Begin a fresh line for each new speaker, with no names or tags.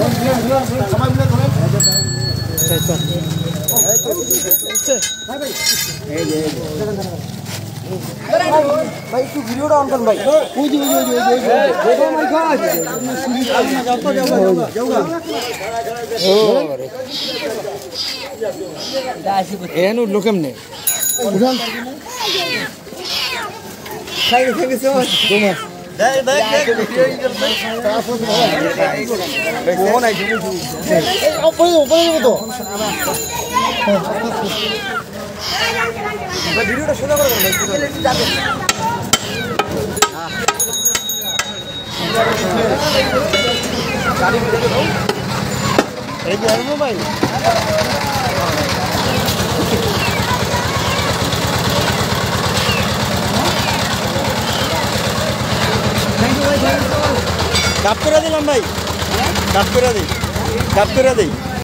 ভাই একটু ভিডিওটা অন করুন ভাই।
এখানে উঠলো কেমনে?
ভিডিওটা সোজা করে এই যে ভাই কাপ করে দিলাম ভাই, কাপ করে দিই, কাপ করে দিই।